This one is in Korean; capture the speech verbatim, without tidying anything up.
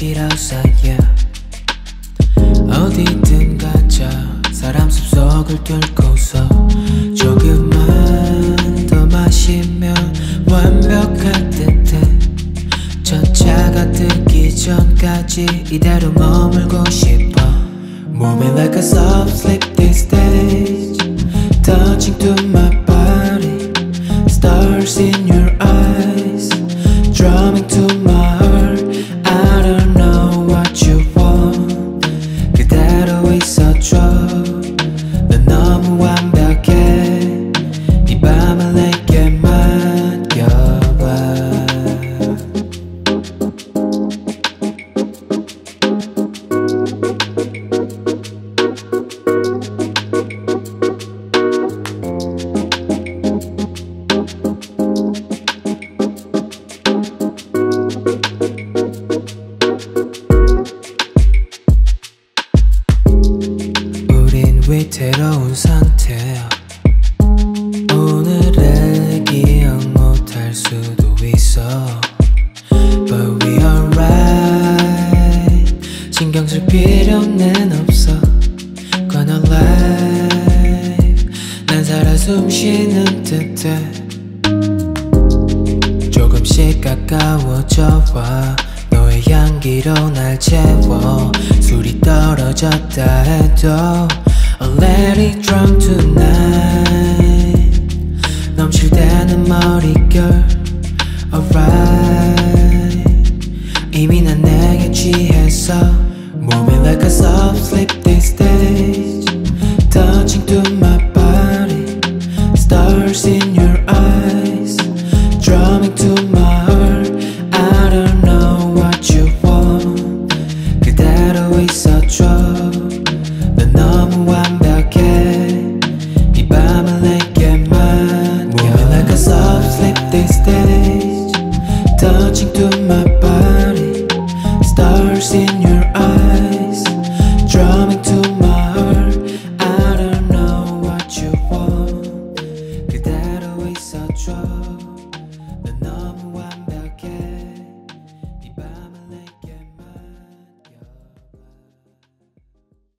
싫어서 yeah. 어디든 가자 사람 숲속을 뚫고서 조금만 더 마시면 완벽할 듯해. 첫 차가 뜨기 전까지 이대로 머물고 싶어. Moving like a soft sleep these days, touching to my body, stars in your eyes, drumming to my heart. I don't know what you want, 그대로 있어줘. 넌 너무 완벽해. 이 밤을 내게 맡겨봐. 위태로운 상태야. 오늘의 기억 못할 수도 있어. But we alright. 신경 쓸 필요는 없어. Gonna live. 난 살아 숨 쉬는 듯해. 조금씩 가까워져와 너의 향기로 날 채워. 술이 떨어졌다 해도 I'll let it drown tonight. 넘칠 때는 머릿결 alright. 이미 난 내게 취했어. Moving like a soft sleep these days, touching to my body, stars in your eyes, drumming to my heart. I don't know what you want, 그대로 있어줘. 넌 너무 완벽해. 이 밤을 내게 맡겨. Moving like a soft sleep these days, touching to my